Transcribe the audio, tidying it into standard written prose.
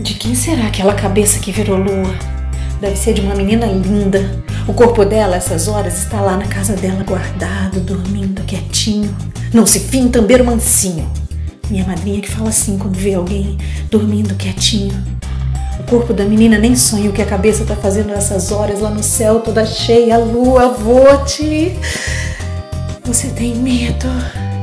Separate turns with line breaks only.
De quem será aquela cabeça que virou lua? Deve ser de uma menina linda. O corpo dela, essas horas, está lá na casa dela guardado, dormindo quietinho. Não se finta, tambeiro mansinho. Minha madrinha que fala assim quando vê alguém dormindo quietinho. O corpo da menina nem sonha o que a cabeça tá fazendo nessas horas lá no céu, toda cheia, a lua, vote. Você tem medo?